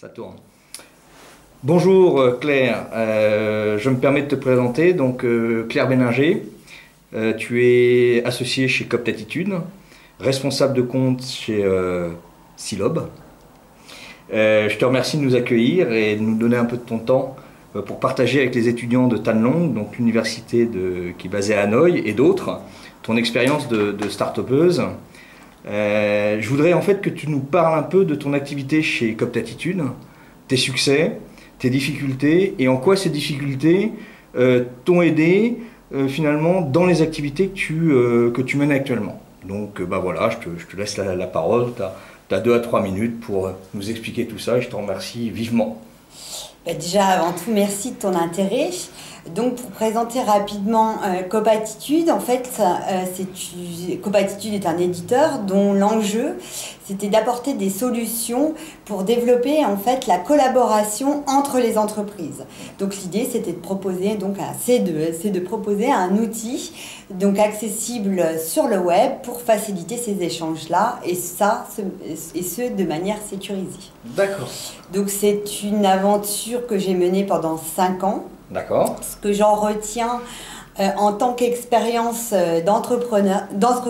Ça tourne. Bonjour Claire, je me permets de te présenter, donc Claire Béninger, tu es associée chez Copt Attitude, responsable de compte chez Silob. Je te remercie de nous accueillir et de nous donner un peu de ton temps pour partager avec les étudiants de Tan Long, donc l'université qui est basée à Hanoï, et d'autres, ton expérience de start-upeuse. Je voudrais en fait que tu nous parles un peu de ton activité chez Copt Attitude, tes succès, tes difficultés et en quoi ces difficultés t'ont aidé finalement dans les activités que tu mènes actuellement. Donc bah voilà, je te laisse la parole, tu as 2 à 3 minutes pour nous expliquer tout ça et je te remercie vivement. Déjà, avant tout, merci de ton intérêt. Donc, pour présenter rapidement Copt Attitude, en fait, Copt Attitude est un éditeur dont l'enjeu, c'était d'apporter des solutions pour développer en fait la collaboration entre les entreprises. Donc, l'idée, c'était de proposer, donc, c'est de proposer un outil donc accessible sur le web pour faciliter ces échanges-là et ce de manière sécurisée. D'accord. Donc, c'est une aventure que j'ai menée pendant 5 ans. D'accord. Ce que j'en retiens en tant qu'expérience d'entrepreneur,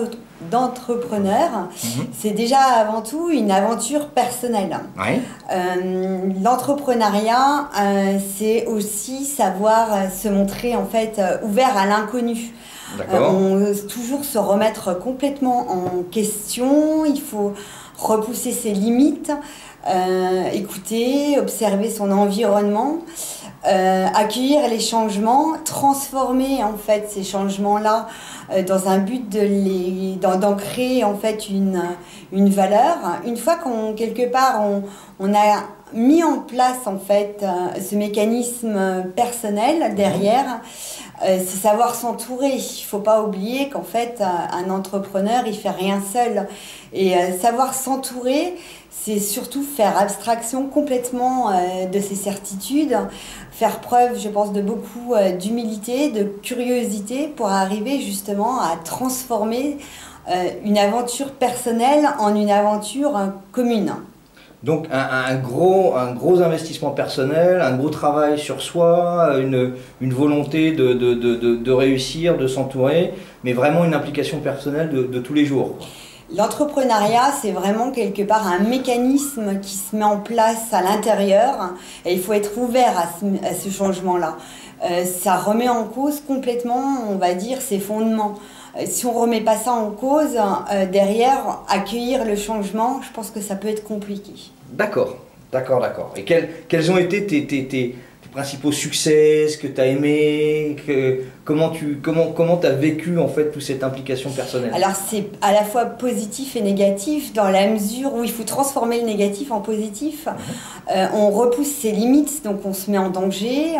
c'est déjà avant tout une aventure personnelle. Oui. L'entrepreneuriat, c'est aussi savoir se montrer en fait ouvert à l'inconnu. Toujours se remettre complètement en question, il faut repousser ses limites, écouter, observer son environnement. Accueillir les changements, transformer en fait ces changements-là dans un but d'en créer en fait une valeur. Une fois quelque part on a mis en place en fait ce mécanisme personnel derrière, c'est savoir s'entourer. Il faut pas oublier qu'en fait un entrepreneur il fait rien seul et savoir s'entourer, c'est surtout faire abstraction complètement de ses certitudes, faire preuve, je pense, de beaucoup d'humilité, de curiosité pour arriver justement à transformer une aventure personnelle en une aventure commune. Donc un gros investissement personnel, un gros travail sur soi, une volonté de réussir, de s'entourer, mais vraiment une implication personnelle de tous les jours. L'entrepreneuriat, c'est vraiment quelque part un mécanisme qui se met en place à l'intérieur et il faut être ouvert à ce changement-là. Ça remet en cause complètement, on va dire, ses fondements. Si on ne remet pas ça en cause, derrière, accueillir le changement, je pense que ça peut être compliqué. D'accord. Et quels ont été tes principaux succès, ce que tu as aimé, comment tu as vécu en fait toute cette implication personnelle? Alors c'est à la fois positif et négatif dans la mesure où il faut transformer le négatif en positif. On repousse ses limites, donc on se met en danger,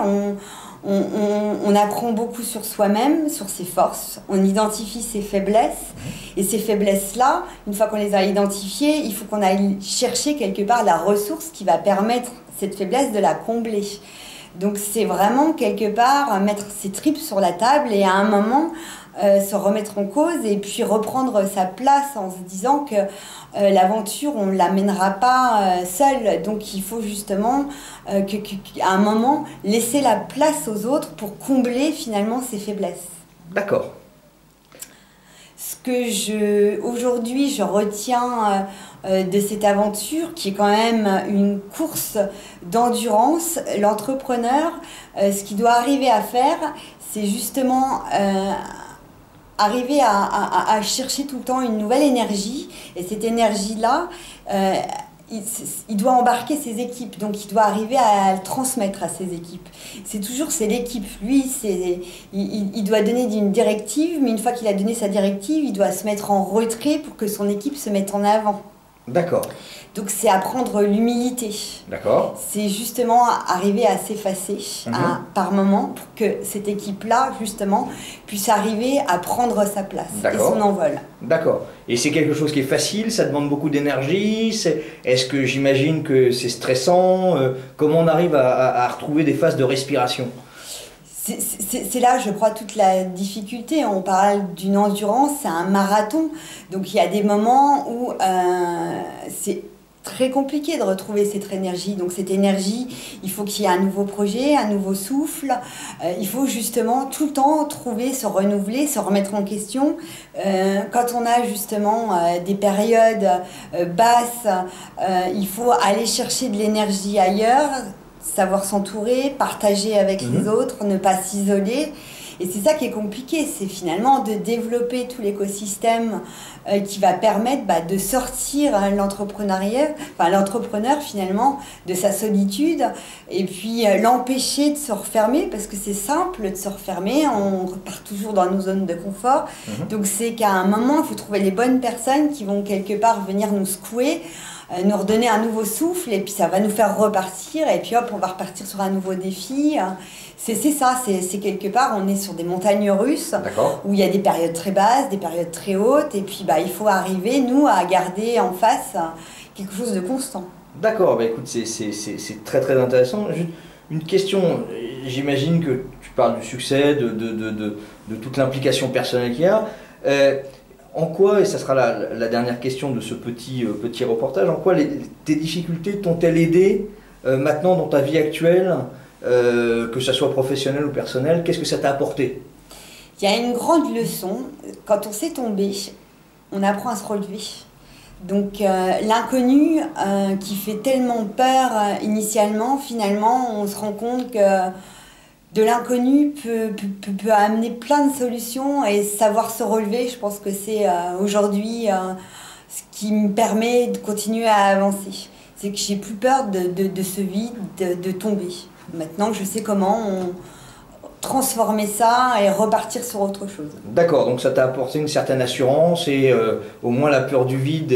on apprend beaucoup sur soi-même, sur ses forces, on identifie ses faiblesses et ces faiblesses-là, une fois qu'on les a identifiées, il faut qu'on aille chercher quelque part la ressource qui va permettre cette faiblesse de la combler. Donc c'est vraiment quelque part mettre ses tripes sur la table et à un moment se remettre en cause et puis reprendre sa place en se disant que l'aventure on ne la mènera pas seule. Donc il faut justement qu'à un moment laisser la place aux autres pour combler finalement ses faiblesses. D'accord. Ce que aujourd'hui je retiens de cette aventure qui est quand même une course d'endurance, l'entrepreneur, ce qu'il doit arriver à faire, c'est justement arriver à chercher tout le temps une nouvelle énergie et cette énergie-là, il doit embarquer ses équipes, donc il doit arriver à le transmettre à ses équipes. C'est l'équipe, lui, il doit donner une directive, mais une fois qu'il a donné sa directive, il doit se mettre en retrait pour que son équipe se mette en avant. D'accord. Donc c'est apprendre l'humilité. D'accord. C'est justement arriver à s'effacer par moment pour que cette équipe-là, justement, puisse arriver à prendre sa place et son envol. D'accord. Et c'est quelque chose qui est facile, ça demande beaucoup d'énergie. Est-ce que j'imagine que c'est stressant? Comment on arrive à retrouver des phases de respiration? C'est là, je crois, toute la difficulté. On parle d'une endurance, c'est un marathon. Donc il y a des moments où c'est très compliqué de retrouver cette énergie. Donc cette énergie, il faut qu'il y ait un nouveau projet, un nouveau souffle. Il faut justement tout le temps trouver, se renouveler, se remettre en question. Quand on a justement des périodes basses, il faut aller chercher de l'énergie ailleurs, savoir s'entourer, partager avec les autres, ne pas s'isoler. Et c'est ça qui est compliqué, c'est finalement de développer tout l'écosystème qui va permettre de sortir l'entrepreneur finalement de sa solitude et puis l'empêcher de se refermer, parce que c'est simple de se refermer, on repart toujours dans nos zones de confort. Donc c'est qu'à un moment, il faut trouver les bonnes personnes qui vont quelque part venir nous secouer, nous redonner un nouveau souffle, et puis ça va nous faire repartir, et puis hop, on va repartir sur un nouveau défi. C'est ça, c'est quelque part, on est sur des montagnes russes où il y a des périodes très basses, des périodes très hautes, et puis il faut arriver, nous, à garder en face quelque chose de constant. D'accord, écoute, c'est très très intéressant. Juste une question, j'imagine que tu parles du succès, de toute l'implication personnelle qu'il y a. En quoi, et ça sera la dernière question de ce petit reportage, en quoi tes difficultés t'ont-elles aidé maintenant dans ta vie actuelle, que ce soit professionnel ou personnel? Qu'est-ce que ça t'a apporté? Il y a une grande leçon, quand on sait tomber, on apprend à se relever. Donc l'inconnu qui fait tellement peur initialement, finalement on se rend compte que de l'inconnu peut amener plein de solutions, et savoir se relever, je pense que c'est aujourd'hui ce qui me permet de continuer à avancer. C'est que j'ai plus peur de ce vide, de tomber. Maintenant, je sais comment transformer ça et repartir sur autre chose. D'accord, donc ça t'a apporté une certaine assurance, et au moins la peur du vide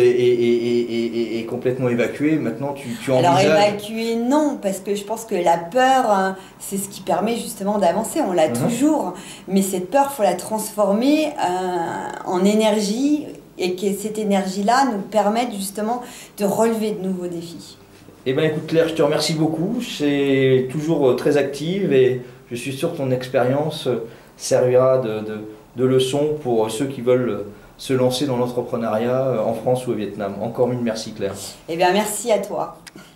est complètement évacuée. Maintenant, tu envisages... Alors évacuée, non, parce que je pense que la peur, c'est ce qui permet justement d'avancer. On l'a toujours, mais cette peur, il faut la transformer en énergie, et que cette énergie-là nous permette justement de relever de nouveaux défis. Eh bien écoute Claire, je te remercie beaucoup, c'est toujours très active, et je suis sûr que ton expérience servira de leçon pour ceux qui veulent se lancer dans l'entrepreneuriat en France ou au Vietnam. Encore mille merci Claire. Eh bien merci à toi.